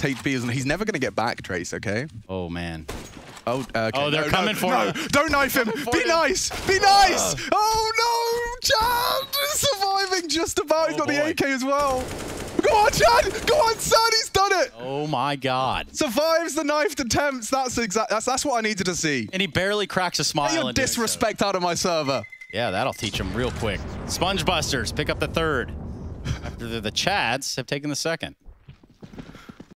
HP isn't. He's never going to get back, Trace, okay? Oh, man. Oh, okay. Oh, they're coming for him. Don't knife him. Be nice. Be nice. Oh, no. Chad is surviving just about. He's got the AK as well. Go on, Chad. Go on, son. He's done it. Oh, my God. Survives the knifed attempts. That's what I needed to see. And he barely cracks a smile. Get your disrespect out of my server. Yeah, that'll teach him real quick. Sponge Busters pick up the third. After the Chads have taken the second.